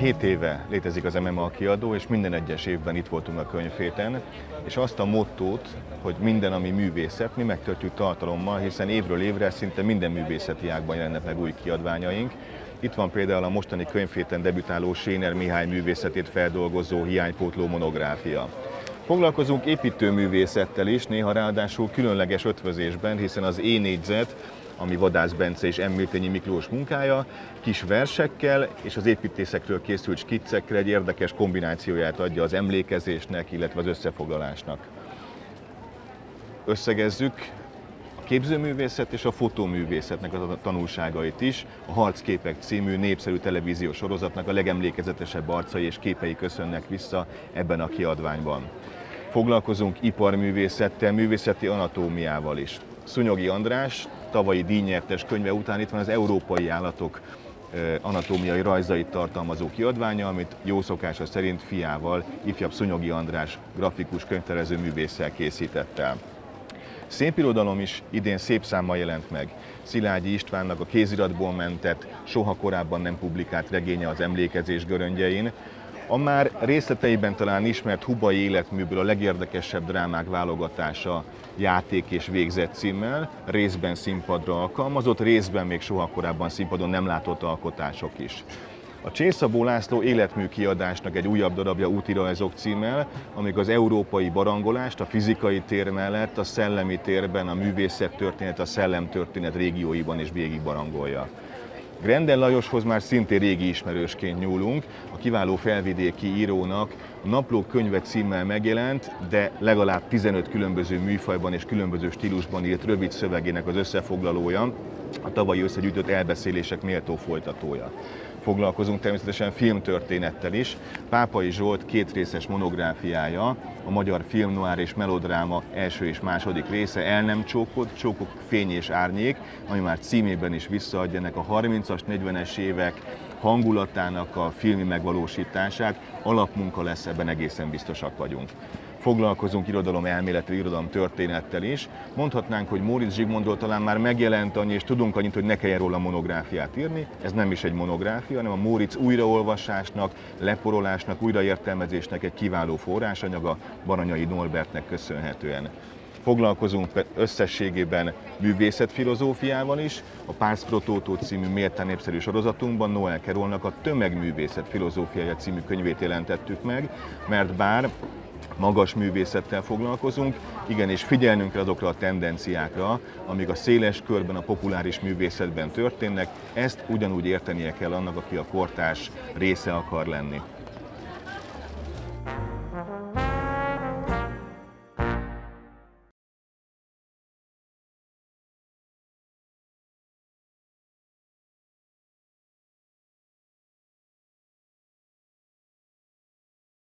7 éve létezik az MMA kiadó, és minden egyes évben itt voltunk a könyvhéten, és azt a mottót, hogy minden, ami művészet, mi megtöltjük tartalommal, hiszen évről évre szinte minden művészeti ágban jelennek meg új kiadványaink. Itt van például a mostani könyvhéten debütáló Séner Mihály művészetét feldolgozó hiánypótló monográfia. Foglalkozunk építőművészettel is, néha ráadásul különleges ötvözésben, hiszen az E-négyzet, ami Vadász Bence és M. Miltényi Miklós munkája, kis versekkel és az építészekről készült skiccekkel egy érdekes kombinációját adja az emlékezésnek, illetve az összefoglalásnak. Összegezzük a képzőművészet és a fotóművészetnek a tanulságait is. A Harcképek című népszerű televíziós sorozatnak a legemlékezetesebb arcai és képei köszönnek vissza ebben a kiadványban. Foglalkozunk iparművészettel, művészeti anatómiával is. Szunyogi András tavalyi díjnyertes könyve után itt van az európai állatok anatómiai rajzait tartalmazó kiadványa, amit jó szokása szerint fiával, ifjabb Szunyogi András grafikus könyvtervező művésszel készített el. Szépirodalom is idén szép számmal jelent meg. Szilágyi Istvánnak a kéziratból mentett, soha korábban nem publikált regénye az Emlékezés göröngyein, a már részleteiben talán ismert Hubai életműből a legérdekesebb drámák válogatása Játék és végzet címmel, részben színpadra alkalmazott, részben még soha korábban színpadon nem látott alkotások is. A Csészabó László életmű kiadásnak egy újabb darabja Útirajzok címmel, amik az európai barangolást a fizikai tér mellett a szellemi térben, a művészettörténet, a szellemtörténet régióiban is végig barangolja. Grendel Lajoshoz már szintén régi ismerősként nyúlunk, a kiváló felvidéki írónak a Naplók könyve címmel megjelent, de legalább 15 különböző műfajban és különböző stílusban írt rövid szövegének az összefoglalója, a tavalyi összegyűjtött elbeszélések méltó folytatója. Foglalkozunk természetesen filmtörténettel is. Pápai Zsolt kétrészes monográfiája, a magyar film noir és melodráma első és második része, El nem csókod, Csókok, fény és árnyék, ami már címében is visszaadja ennek a 30-as, 40-es évek hangulatának a filmi megvalósítását. Alapmunka lesz, ebben egészen biztosak vagyunk. Foglalkozunk irodalom elmélettel, irodalom történettel is. Mondhatnánk, hogy Móricz Zsigmondról talán már megjelent annyi, és tudunk annyit, hogy ne kelljen róla monográfiát írni. Ez nem is egy monográfia, hanem a Móricz újraolvasásnak, leporolásnak, újraértelmezésnek egy kiváló forrásanyaga Baranyai Norbertnek köszönhetően. Foglalkozunk összességében művészetfilozófiával is. A Pars pro toto című méltán népszerű sorozatunkban Noel Carrollnak a Tömegművészet filozófiája című könyvét jelentettük meg, mert bár magas művészettel foglalkozunk, igenis figyelnünk kell azokra a tendenciákra, amik a széles körben, a populáris művészetben történnek, ezt ugyanúgy értenie kell annak, aki a kortárs része akar lenni.